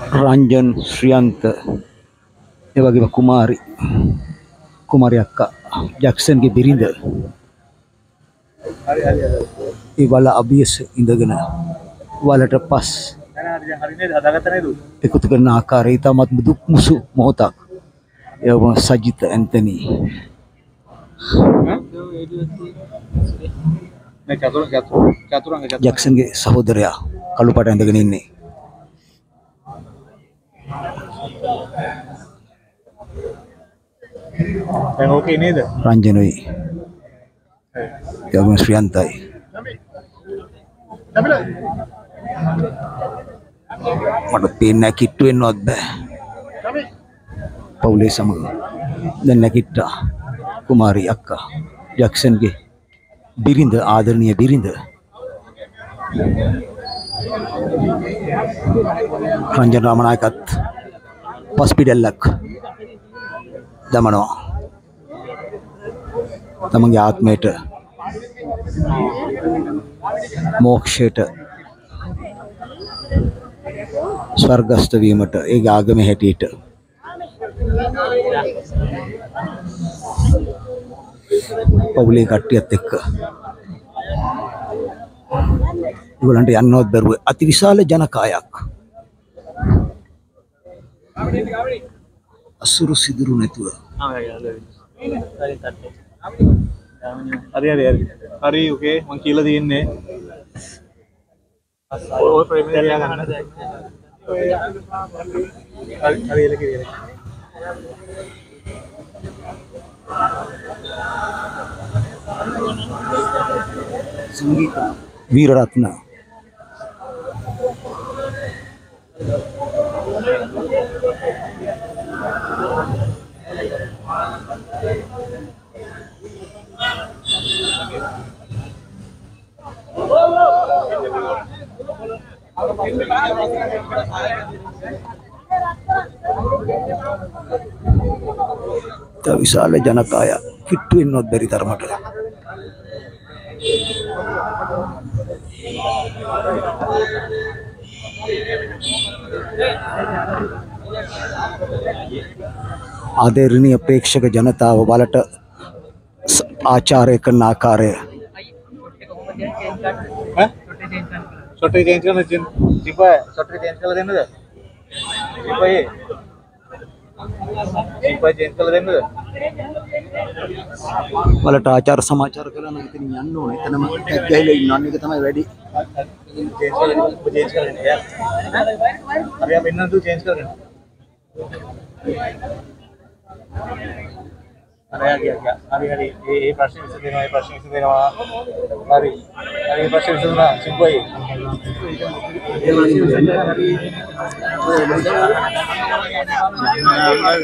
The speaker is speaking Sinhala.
Ranjan Shriyanta ඒ වගේම කුමාරි අක්කා ජැක්සන්ගේ බිරිඳ ඒ වල අභියස ඉඳගෙන වලට පස් එකතු කරන ආකාරය ඉතාමත් දුක් මුසු මොහොතක්. ඒ වගේම සජිත් ඇන්තනි ජැක්සන්ගේ සහෝදරයා කළු පාට ඇඳගෙන ඉන්නේ. දැන් ඕකේ නේද? රංජනයි ඒ වගේම ශ්‍රියන්තයි මට පේන්නේ නැහැ කිට්ටු වෙන්නවත් බෑ. පවුලේ සමග දැන් නැගිට්ටා කුමාරි අක්කා ජැක්සන්ගේ බිරිඳ ආදරණීය බිරිඳ රංජන රාමනායකත් පස්පිඩල්ලක් දමනවා තමන්ගේ ආත්මයට මෝක්ෂයට ස්වර්ගස්ත වීමට ඒ ආගමේ හැටියට පවුලේ කට්ටියත් එක්ක ඒගොල්ලන්ට යන්නවත් බැරුව අතිවිශාල ජනකායක් අසුරු සිදුරු නැතුව හරි ඕකේ මං කියලා තියෙන්නේ ඔය ප්‍රේම දෙයක් ගන්න හරි එල කියලා සංගීත වීරරත්න විශාල ජනකාය කිට්ටු වෙන්නවත් බැරි තරමට ආදරණීය ප්‍රේක්ෂක ජනතාව වලට ආචාරය කරන ආකාරය සොටේ චේන්ජ් කරන්න සිපා සොටේ චේන්ජ් කරලා දෙන්නද සිපා චේන්ජ් කරලා දෙන්නද වලට ආචාර සමාචාර කරන ඉතින් යන්න ඕනේ එතනම ටැග් ගහලා ඉන්න එක තමයි වැඩි चेंज कर लेंगे यार अभी आप इतना तो चेंज कर लेना अरे आ गया अभी अरे ये प्रश्न से देना ये प्रश्न से देना अरे अरे प्रश्न से देना सिंपल ही